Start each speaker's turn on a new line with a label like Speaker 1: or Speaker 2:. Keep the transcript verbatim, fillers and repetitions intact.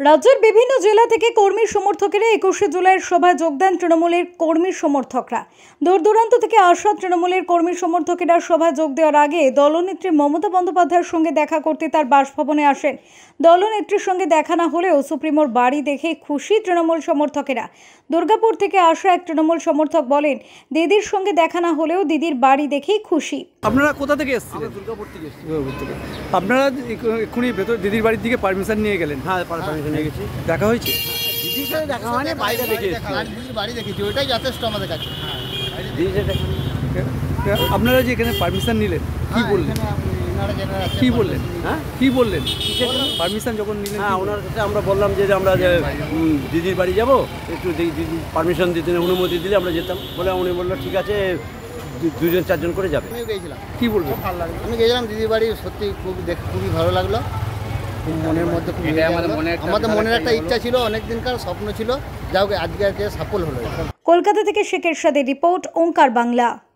Speaker 1: রাজ্যের বিভিন্ন জেলা থেকে কর্মী সমর্থকেরা একুশে জুলাইয়ের সভায় যোগ দেন তৃণমূলের কর্মী সমর্থকরা। দূর দূরান্ত থেকে আসা তৃণমূলের কর্মী সমর্থকেরা সভায় যোগ দেওয়ার আগে দলনেত্রী মমতা বন্দ্যোপাধ্যায়ের সঙ্গে দেখা করতে তার বাসভবনে আসেন। দলনেত্রীর সঙ্গে দেখা না হলেও সুপ্রিমোর বাড়ি দেখে খুশি তৃণমূল সমর্থকেরা। দুর্গাপুর থেকে আসা এক তৃণমূল সমর্থক বলেন, দিদির সঙ্গে দেখা না হলেও দিদির বাড়ি দেখেই খুশি।
Speaker 2: আপনারা কোথা থেকে এসেছিলেন?
Speaker 3: দুর্গাপুর থেকে এসেছি।
Speaker 2: দুর্গাপুর থেকে। আপনারা এক্ষুনি ভেতর দিদির বাড়ির দিকে পারমিশন নিয়ে গেলেন?
Speaker 3: হ্যাঁ, পারমিশন নিয়ে গেছি।
Speaker 2: দেখা হয়েছে?
Speaker 3: দিদির সাথে দেখা হয়নি, বাইরে দেখে এসেছি।
Speaker 4: দিদির বাড়ি দেখেছি, ওইটাই যথেষ্ট আমাদের কাছে।
Speaker 3: দিদির সাথে দেখা
Speaker 2: আপনারা যে এখানে পারমিশন নিলেন কি বললেন? কি বললেন?
Speaker 3: হ্যাঁ
Speaker 2: কি বললেন পারমিশন যখন নিলেন?
Speaker 3: হ্যাঁ, ওনার কাছে আমরা বললাম যে আমরা যে উম, দিদির বাড়ি যাব, একটু দি- দিদি পারমিশন দিতেন, অনুমতি দিলে আমরা যেতাম। বলে উনি বললো ঠিক আছে, দু- দুজন চারজন করে যাবে।
Speaker 4: আমিও গিয়েছিলাম,
Speaker 2: কি বলবেন?
Speaker 4: ভালো লাগলো। আমি গেছিলাম দিদির বাড়ি, সত্যি খুব দেখে খুবই ভালো লাগলো। খুব মনের মধ্যে খুব ইয়ে লাগলো। আমাদের মনের একটা ইচ্ছা ছিল, অনেক দিনকার স্বপ্ন ছিল, যাও আজকে আজকে সফল হলো।
Speaker 1: কলকাতা থেকে শেখের সাথে রিপোর্ট, ওঙ্কার বাংলা।